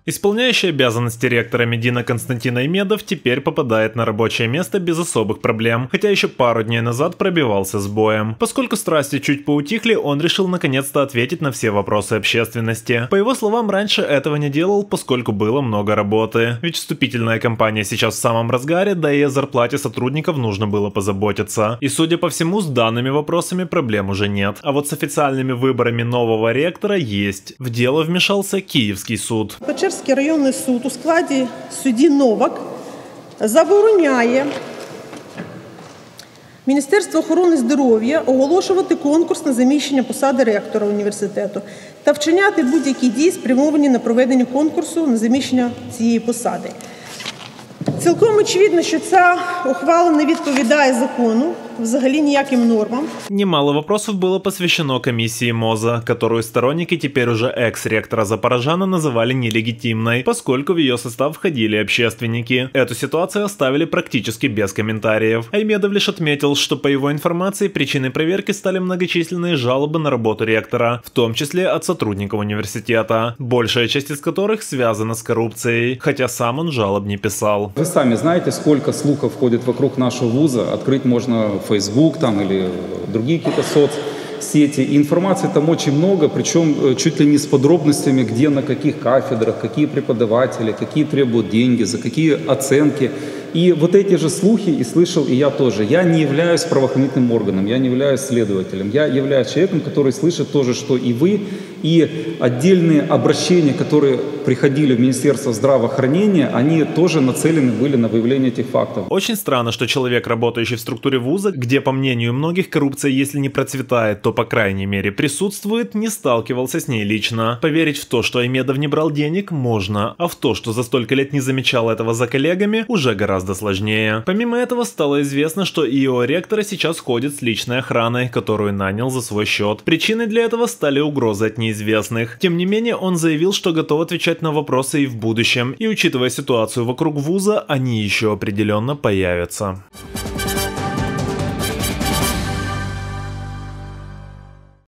Исполняющий обязанности ректора Медина Константин Аймедов теперь попадает на рабочее место без особых проблем, хотя еще пару дней назад пробивался с боем. Поскольку страсти чуть поутихли, он решил наконец-то ответить на все вопросы общественности. По его словам, раньше этого не делал, поскольку было много работы. Ведь вступительная кампания сейчас в самом разгаре, да и о зарплате сотрудников нужно было позаботиться. И судя по всему, с данными вопросами проблем уже нет. А вот с официальными выборами нового ректора есть. В дело вмешался Київський суд. Печерський районний суд у складі судді Новак забороняє Міністерству охорони здоров'я оголошувати конкурс на заміщення посади ректора університету та вчиняти будь-які дії, спрямовані на проведення конкурсу на заміщення цієї посади. Цілком очевидно, що ця ухвала не відповідає закону, взагалі ніяким нормам. Немало вопросов было посвящено комиссии МОЗа, которую сторонники теперь уже экс-ректора Запорожана называли нелегитимной, поскольку в ее состав входили общественники. Эту ситуацию оставили практически без комментариев. Аймедов лишь отметил, что по его информации причиной проверки стали многочисленные жалобы на работу ректора, в том числе от сотрудников университета, большая часть из которых связана с коррупцией, хотя сам он жалоб не писал. Вы сами знаете, сколько слухов ходит вокруг нашего вуза, открыть можно Facebook там, или другие какие-то соцсети. И информации там очень много, причем чуть ли не с подробностями, где, на каких кафедрах, какие преподаватели, какие требуют деньги, за какие оценки. И вот эти же слухи и слышал и я тоже. Я не являюсь правоохранительным органом, я не являюсь следователем. Я являюсь человеком, который слышит то же, что и вы. И отдельные обращения, которые приходили в Министерство здравоохранения, они тоже нацелены были на выявление этих фактов. Очень странно, что человек, работающий в структуре вуза, где, по мнению многих, коррупция, если не процветает, то, по крайней мере, присутствует, не сталкивался с ней лично. Поверить в то, что Аймедов не брал денег, можно, а в то, что за столько лет не замечал этого за коллегами, уже гораздо сложнее. Помимо этого, стало известно, что ИО ректора сейчас ходит с личной охраной, которую нанял за свой счет. Причиной для этого стали угрозы от неизвестных. Тем не менее, он заявил, что готов отвечать на вопросы и в будущем, и учитывая ситуацию вокруг вуза, они еще определенно появятся.